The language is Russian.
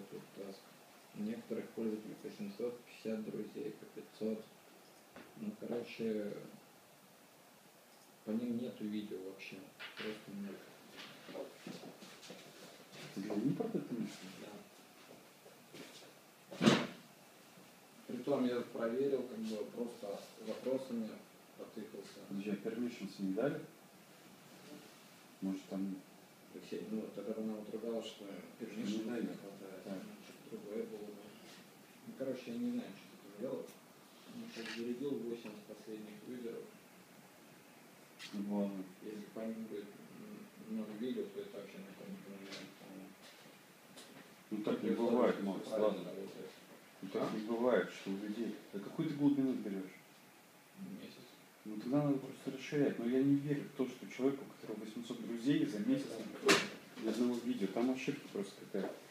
тут таск. У некоторых пользователей по 750 друзей, по 500. Ну, короче, по ним нету видео вообще. Просто нет. Ты не про это мысли? Да. Притом я проверил, как бы просто вопросами потыкался. Подожди, а permissions не дали? Может там... Алексей, ну, тогда она вот ругалась, что пермишн не хватает. Да. Что-то другое было бы. Ну, короче, я не знаю, что тут делать. Ну, сейчас зарядил 8 последних выборов. Ладно. Если по ним будет много видео, то это вообще никто не понимает. Ну так не бывает, Макс, ладно. Ну так не бывает, что у людей... А какой ты глубину берешь? Месяц. Ну тогда надо просто расширять. Но я не верю в то, что человеку, у которого 800 друзей за месяц ни одного видео, там ошибка просто какая-то.